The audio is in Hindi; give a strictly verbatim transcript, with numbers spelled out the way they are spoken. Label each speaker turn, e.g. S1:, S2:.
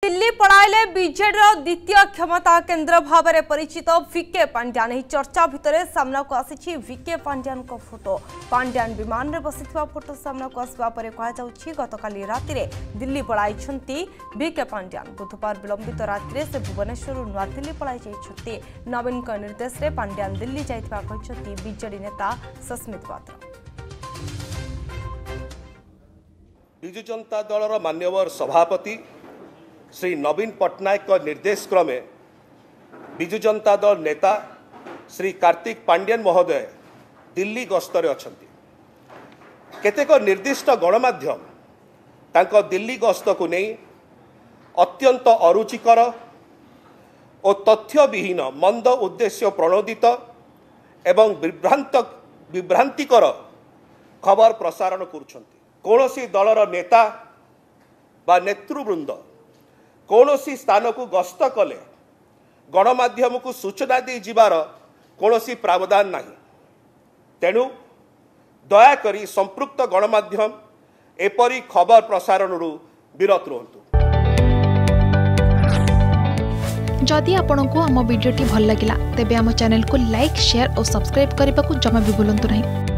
S1: दिल्ली पड़ाइले बीजेडी द्वितीय क्षमता केन्द्र भाव में परिचित विके पांड्यान। यह चर्चा भितर सामना को आसी विके पांड्यान को फोटो। पांड्यान विमान में बसी फोटो सामना को आसवा पर कहुच्छी गतकाली राति दिल्ली पड़ाई विके पांड्यान। बुधवार विलंबित राति से भुवनेश्वर नुआ दिल्ली पड़ाई जाइछन्ति। नवीन निर्देश में पांड्यान दिल्ली जाइथिबा कहछन्ति बीजेडी नेता सस्मित पात्र।
S2: बिजु जनता दलर मान्यवर सभापति श्री नवीन पट्टनायक का निर्देश क्रमे बिजु जनता दल नेता श्री कार्तिक पांड्यान महोदय दिल्ली गस्तरे अछंती। केतेक निर्दिष्ट गणमाध्यम तांको दिल्ली गस्त को नहीं अत्यंत अरुचिकर और तथ्यविहीन मंद उद्देश्य प्रणोदित एवं विभ्रांत विभ्रांतिकर खबर प्रसारण करुछंती। कौनसी दलर नेता बा नेतृवृंद कौनसी स्थान को गस्त कले गणमाध्यम को सूचना दी जिबार कौनसी प्रावधान नहीं। तेणु दयाकरी संपृक्त गणमाध्यम एपरी खबर प्रसारण विरत रुहतु।
S3: जदि आपंक आम भिडी भल लगा तेब आम चैनल को लाइक शेयर और सब्सक्राइब करने को जमा भी भूलु नहीं।